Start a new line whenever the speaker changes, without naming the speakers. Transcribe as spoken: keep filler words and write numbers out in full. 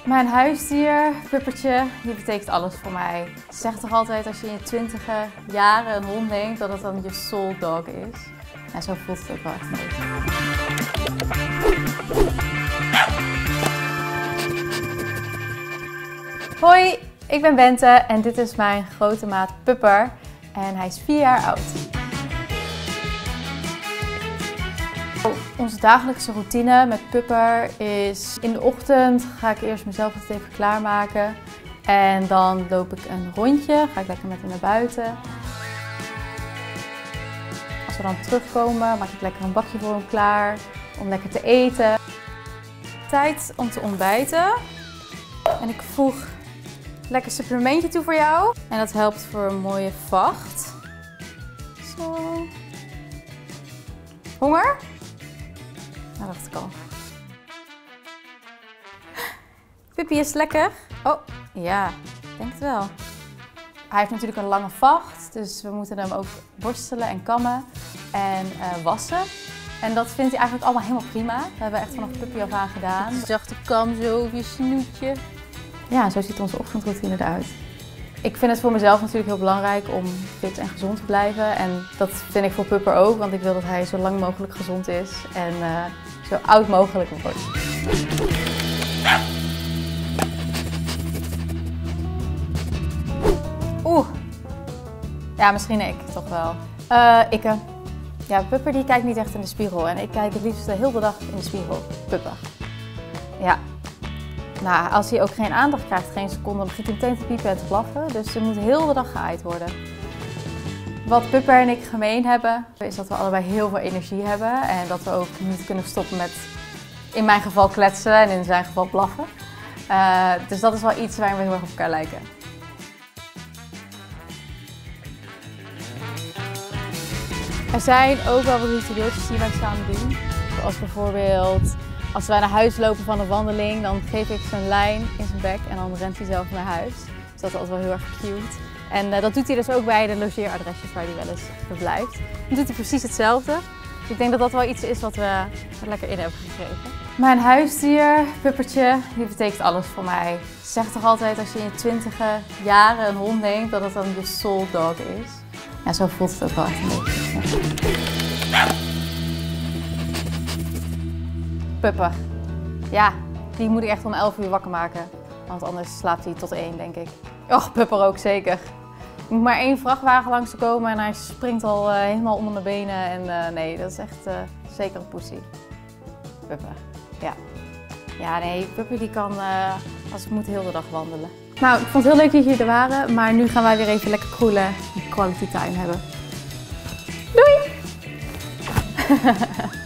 Mijn huisdier, Puppertje, die betekent alles voor mij. Ze zegt toch altijd als je in je twintige jaren een hond neemt, dat het dan je soul dog is. En zo voelt het ook wel echt een beetje. Hoi, ik ben Bente en dit is mijn grote maat Pupper. En hij is vier jaar oud. Onze dagelijkse routine met Pupper is: in de ochtend ga ik eerst mezelf het even klaarmaken. En dan loop ik een rondje, ga ik lekker met hem naar buiten. Als we dan terugkomen, maak ik lekker een bakje voor hem klaar om lekker te eten. Tijd om te ontbijten. En ik voeg lekker supplementje toe voor jou. En dat helpt voor een mooie vacht. Zo. Honger? Nou, dacht ik al. Puppy is lekker. Oh, ja, ik denk het wel. Hij heeft natuurlijk een lange vacht, dus we moeten hem ook borstelen en kammen en uh, wassen. En dat vindt hij eigenlijk allemaal helemaal prima. Dat hebben we echt vanaf puppy af aan gedaan. Zachte kam zo over je snoetje. Ja, zo ziet onze ochtendroutine eruit. Ik vind het voor mezelf natuurlijk heel belangrijk om fit en gezond te blijven. En dat vind ik voor Pupper ook, want ik wil dat hij zo lang mogelijk gezond is en uh, zo oud mogelijk wordt. Oeh. Ja, misschien ik toch wel. Uh, ikke. Ja, Pupper die kijkt niet echt in de spiegel en ik kijk het liefst de hele dag in de spiegel. Pupper. Ja. Nou, als hij ook geen aandacht krijgt, geen seconde, dan begint hij meteen te piepen en te blaffen. Dus er moet heel de dag geaaid worden. Wat Pupper en ik gemeen hebben, is dat we allebei heel veel energie hebben. En dat we ook niet kunnen stoppen met, in mijn geval, kletsen en in zijn geval blaffen. Uh, dus dat is wel iets waar we heel erg op elkaar lijken. Er zijn ook wel wat ritueeltjes die wij samen doen. Zoals bijvoorbeeld, als wij naar huis lopen van een wandeling, dan geef ik zijn lijn in zijn bek en dan rent hij zelf naar huis. Dus dat is altijd wel heel erg cute. En uh, dat doet hij dus ook bij de logeeradresjes waar hij wel eens verblijft. Dan doet hij precies hetzelfde. Dus ik denk dat dat wel iets is wat we er lekker in hebben gegeven. Mijn huisdier, Puppertje, die betekent alles voor mij. Ze zegt toch altijd als je in je twintige jaren een hond neemt, dat het dan je soul dog is. Ja, zo voelt het ook wel echt een beetje. Pupper. Ja, die moet ik echt om elf uur wakker maken. Want anders slaapt hij tot één, denk ik. Och, Pupper ook zeker. Er moet maar één vrachtwagen langs komen en hij springt al uh, helemaal onder mijn benen. En uh, nee, dat is echt uh, zeker een poesie. Pupper, ja. Ja, nee, Pupper die kan uh, als het moet heel de dag wandelen. Nou, ik vond het heel leuk dat jullie er waren. Maar nu gaan wij weer even lekker kroelen en quality time hebben. Doei!